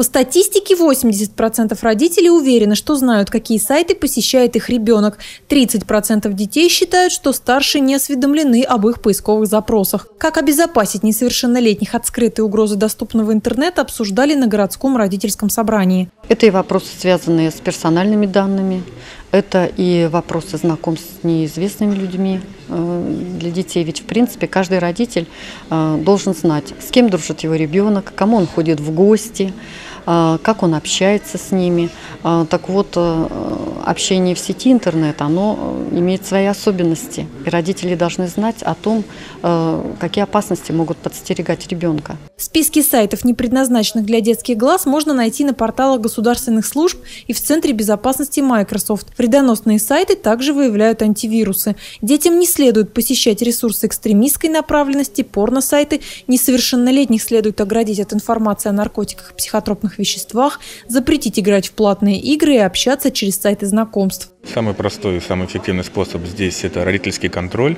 По статистике, 80% родителей уверены, что знают, какие сайты посещает их ребенок. 30% детей считают, что старшие не осведомлены об их поисковых запросах. Как обезопасить несовершеннолетних от скрытой угрозы доступного интернета, обсуждали на городском родительском собрании. Это и вопросы, связанные с персональными данными, это и вопросы знакомств с неизвестными людьми для детей. Ведь, в принципе, каждый родитель должен знать, с кем дружит его ребенок, кому он ходит в гости, как он общается с ними. Так вот, общение в сети интернет, оно имеет свои особенности. И родители должны знать о том, какие опасности могут подстерегать ребенка. Списки сайтов, не предназначенных для детских глаз, можно найти на порталах государственных служб и в Центре безопасности Microsoft. Вредоносные сайты также выявляют антивирусы. Детям не следует посещать ресурсы экстремистской направленности, порно-сайты. Несовершеннолетних следует оградить от информации о наркотиках и психотропных веществах, запретить играть в платные игры и общаться через сайты знакомств. Самый простой и самый эффективный способ здесь – это родительский контроль,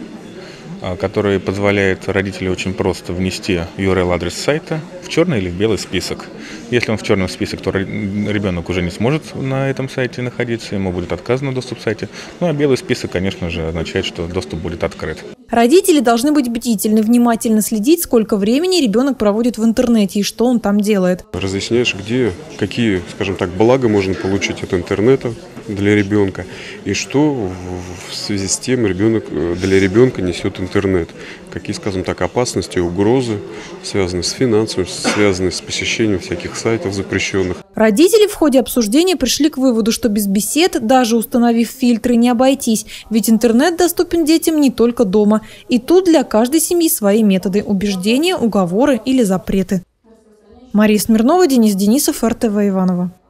который позволяет родителю очень просто внести URL-адрес сайта в черный или в белый список. Если он в черном списке, то ребенок уже не сможет на этом сайте находиться, ему будет отказан доступ к сайту. Ну а белый список, конечно же, означает, что доступ будет открыт. Родители должны быть бдительны, внимательно следить, сколько времени ребенок проводит в интернете и что он там делает. Разъясняешь, какие, скажем так, блага можно получить от интернета для ребенка и что в связи с тем для ребенка несет интернет. Какие, скажем так, опасности, угрозы, связанные с финансами, связанные с посещением всяких сайтов запрещенных. Родители в ходе обсуждения пришли к выводу, что без бесед, даже установив фильтры, не обойтись. Ведь интернет доступен детям не только дома. И тут для каждой семьи свои методы – убеждения, уговоры или запреты. Мария Смирнова, Денис Денисов, РТВ Иваново.